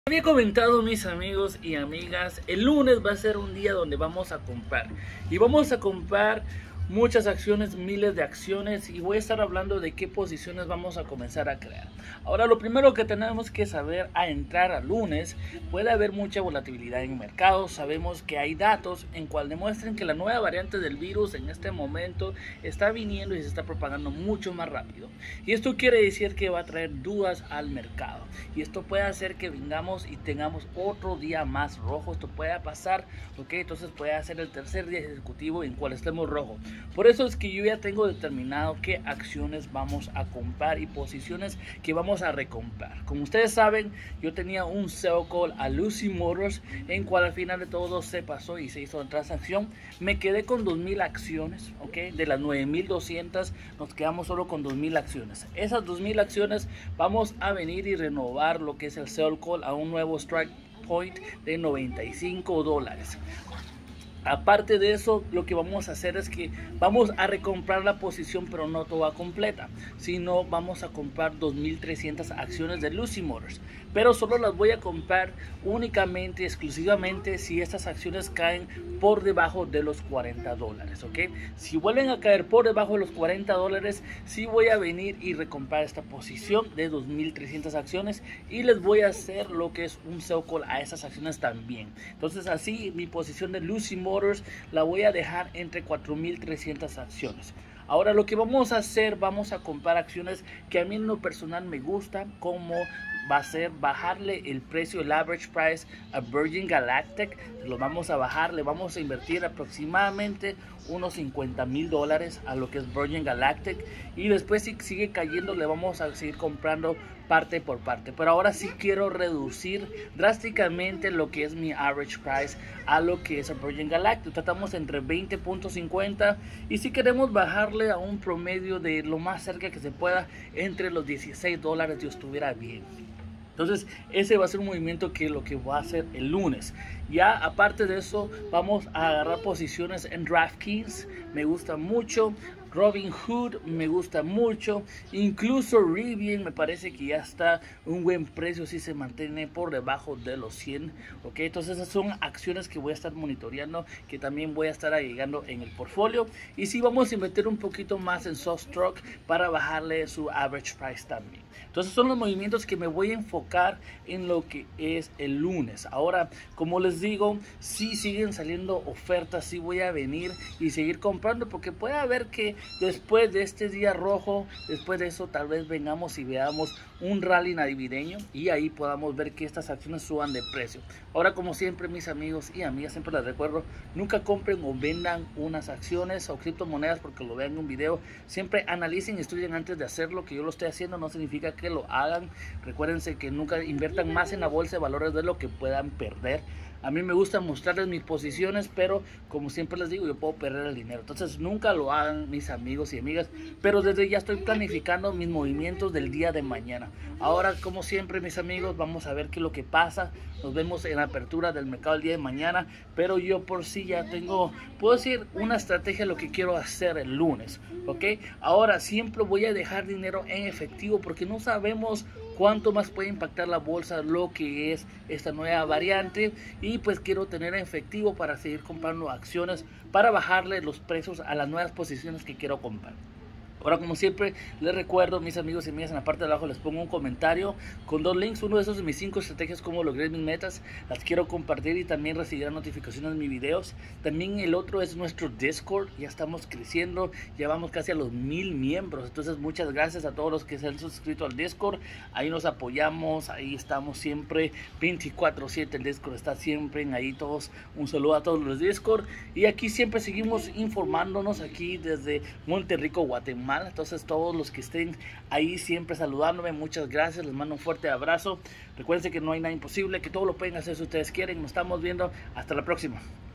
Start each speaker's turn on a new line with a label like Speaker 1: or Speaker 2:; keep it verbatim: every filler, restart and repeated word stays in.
Speaker 1: Había comentado, mis amigos y amigas, el lunes va a ser un día donde vamos a comprar y vamos a comprar muchas acciones, miles de acciones, y voy a estar hablando de qué posiciones vamos a comenzar a crear. Ahora, lo primero que tenemos que saber a entrar al lunes: puede haber mucha volatilidad en el mercado. Sabemos que hay datos en cual demuestran que la nueva variante del virus en este momento está viniendo y se está propagando mucho más rápido, y esto quiere decir que va a traer dudas al mercado, y esto puede hacer que vengamos y tengamos otro día más rojo. Esto puede pasar, ok, entonces puede ser el tercer día ejecutivo en cual estemos rojo. Por eso es que yo ya tengo determinado qué acciones vamos a comprar y posiciones que vamos a recomprar. Como ustedes saben, yo tenía un sell call a Lucy Motors, en cual al final de todo se pasó y se hizo la transacción. Me quedé con dos mil acciones, ok, de las nueve mil doscientas nos quedamos solo con dos mil acciones. Esas dos mil acciones vamos a venir y renovar lo que es el sell call a un nuevo strike point de noventa y cinco dólares. Aparte de eso, lo que vamos a hacer es que vamos a recomprar la posición, pero no toda completa, sino vamos a comprar dos mil trescientas acciones de Lucy Motors, pero solo las voy a comprar únicamente, exclusivamente, si estas acciones caen por debajo de los cuarenta dólares, ¿ok? Si vuelven a caer por debajo de los cuarenta dólares, sí voy a venir y recomprar esta posición de dos mil trescientas acciones, y les voy a hacer lo que es un sell call a esas acciones también. Entonces, así mi posición de Lucy Motors la voy a dejar entre cuatro mil trescientas acciones. Ahora, lo que vamos a hacer, vamos a comprar acciones que a mí en lo personal me gustan, como va a ser bajarle el precio, el average price a Virgin Galactic. Lo vamos a bajar, le vamos a invertir aproximadamente unos cincuenta mil dólares a lo que es Virgin Galactic, y después, si sigue cayendo, le vamos a seguir comprando parte por parte. Pero ahora sí quiero reducir drásticamente lo que es mi average price a lo que es a Virgin Galactic. Tratamos entre veinte punto cincuenta, y si queremos bajarle a un promedio de lo más cerca que se pueda, entre los dieciséis dólares, yo estuviera bien. Entonces, ese va a ser un movimiento que lo que voy a hacer el lunes. Ya aparte de eso, vamos a agarrar posiciones en DraftKings. Me gusta mucho. Robinhood me gusta mucho, incluso Rivian me parece que ya está un buen precio si se mantiene por debajo de los cien, ok. Entonces esas son acciones que voy a estar monitoreando, que también voy a estar agregando en el portfolio, y si sí, vamos a invertir un poquito más en SoftStrike para bajarle su average price también. Entonces son los movimientos que me voy a enfocar en lo que es el lunes. Ahora, como les digo, si siguen saliendo ofertas, sí voy a venir y seguir comprando, porque puede haber que después de este día rojo, después de eso, tal vez vengamos y veamos un rally navideño, y ahí podamos ver que estas acciones suban de precio. Ahora, como siempre, mis amigos y amigas, siempre les recuerdo: nunca compren o vendan unas acciones o criptomonedas porque lo vean en un video. Siempre analicen y estudien antes de hacerlo. Que yo lo esté haciendo no significa que lo hagan. Recuérdense que nunca inviertan más en la bolsa de valores de lo que puedan perder. A mí me gusta mostrarles mis posiciones, pero como siempre les digo, yo puedo perder el dinero. Entonces nunca lo hagan, mis amigos y amigas. Pero desde ya estoy planificando mis movimientos del día de mañana. Ahora, como siempre, mis amigos, vamos a ver qué es lo que pasa. Nos vemos en la apertura del mercado el día de mañana. Pero yo por sí ya tengo, puedo decir, una estrategia de lo que quiero hacer el lunes, ¿ok? Ahora, siempre voy a dejar dinero en efectivo, porque no sabemos cuánto más puede impactar la bolsa lo que es esta nueva variante, y pues quiero tener en efectivo para seguir comprando acciones para bajarle los precios a las nuevas posiciones que quiero comprar. Ahora, como siempre, les recuerdo, mis amigos y amigas, en la parte de abajo les pongo un comentario con dos links. Uno de esos de mis cinco estrategias como logré mis metas. Las quiero compartir y también recibirán notificaciones de mis videos. También el otro es nuestro Discord. Ya estamos creciendo, ya vamos casi a los mil miembros. Entonces, muchas gracias a todos los que se han suscrito al Discord. Ahí nos apoyamos, ahí estamos siempre veinticuatro siete. El Discord está siempre en ahí todos. Un saludo a todos los Discord. Y aquí siempre seguimos informándonos aquí desde Monterrico, Guatemala. Entonces, todos los que estén ahí siempre saludándome, muchas gracias, les mando un fuerte abrazo. Recuerden que no hay nada imposible, que todo lo pueden hacer si ustedes quieren. Nos estamos viendo, hasta la próxima.